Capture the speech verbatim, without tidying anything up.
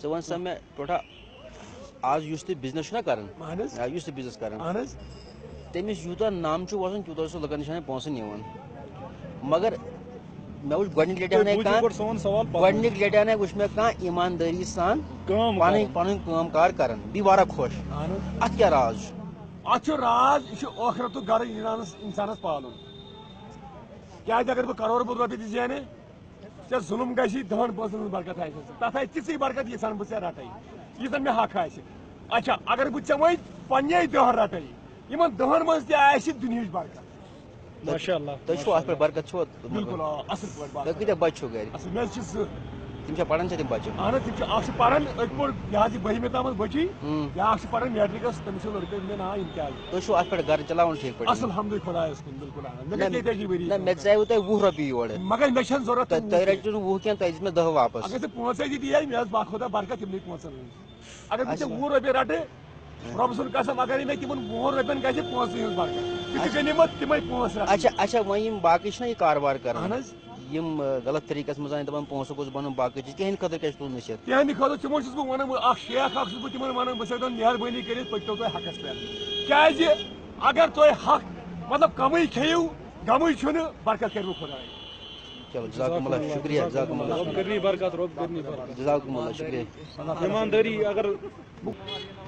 ژٕ وَن سا مےٚ ٹوٹھا آز یُس تہِ بِزنِس چھُنہ کران یُس تہِ بِزنِس کران تٔمِس یوٗتاہ نام چھُ وسان تیوٗتاہ چھُ سُہ لُکن نِش پونٛسہٕ نِوان مگر مےٚ وٕچھ گۄڈنِچ لٹہِ انے کانٛہہ گۄڈنِچ لٹہِ انے وٕچھ مےٚ کانٛہہ ایٖماندٲری سان پنٕنۍ پنٕنۍ کٲم کار کران بیٚیہِ واریاہ خۄش اتھ کیٛاہ راز چھُ؟ اتھ چھُ راز یہِ چھُ ٲخرتُک گرٕ انسانس انسانس پالُن کیٛازِ اگر بہٕ کرور بہٕ رۄپیہِ تہِ زینہٕ ژےٚ ظُلم گژھی دہن پونٛسن ہٕنٛز برکت آسہِ تتھ آسہِ تِژٕے برکت ییٖژہن بہٕ ژےٚ رٹے ییٖژہن مےٚ حق آسہِ اچھا اگر بہٕ ژےٚ وۄنۍ پننے دہ رٹے یِمن دہن منٛز تہِ آسہِ دُنہِچ برکت ماشاء اللہ تُہۍ چھُو اتھ پٮ۪ٹھ برکت چھُوا بالکل آ اصل پٲٹھۍ تۄہہِ کۭتیاہ بچہِ چھُو گرِ مےٚ چھِ زٕ تِم چھا پران چھا تِم بچہِ اہن حظ تِم چھِ اکھ چھِ پران أکۍ پوٚر یہِ حظ یہِ بٔہمہِ تامتھ بٔچی بیٛاکھ چھِ پران میٹرکس تٔمِس چھُ لڑکہٕ مےٚ ناو امتیاز تُہۍ چھُو اتھ پٮ۪ٹھ گرٕ چلاوان ٹھیٖک پٲٹھۍ اصل حمدُ خۄدایس کُن بالکل مےٚ گٔے تیتٲجی ؤری نہ مےٚ دِژیوٕ تۄہہِ وُہ رۄپیہِ یورٕ مگر مےٚ چھنہٕ ضروٗرت تۄہہِ رٔٹِو نہٕ وُہ کینٛہہ تۄہہِ دِژ مےٚ دہ واپس اگر ژےٚ پانٛژے تہِ دِیے مےٚ ٲس با خۄدا برکت تِمنٕے پونٛسن ہٕنٛز اگر بہٕ ژےٚ وُہ رۄپیہِ رٹہٕ رۄبہٕ سُنٛد قسم اگرے مےٚ تِمن وُہن رۄپین گژھِ پونٛسہٕ ہٕنٛز برکت تہِ چھِ غنیٖمت تِمے پونٛسہٕ اچھا اچھا وۄنۍ یِم باقٕے چھِنہ یہِ کاربار کران اہن حظ یِم غلط طریٖقس منٛز انہِ دپان پونٛسہٕ گوٚژھ بنُن باقٕے چیٖز تِہنٛدِ خٲطرٕ کیٛاہ چھُ تُہُنٛد نصیحت؟ تِہنٛدِ خٲطرٕ تِمن چھُس بہٕ ونان اکھ شیخ اکھ چھُس بہٕ تِمن ونان بہٕ چھُسو دپان مہربٲنی کٔرِتھ پٔکِو تُہۍ حقس پٮ۪ٹھ کیٛازِ اگر تُہۍ حق مطلب کمٕے کھیٚیِو غمٕے چھُنہٕ برکت کروٕ خۄداے چلو جزاکم اللہ شُکریہ جزاکم اللہ برکت رۄب کرنی جزاکم اللہ شُکریہ ایٖماندٲری اگر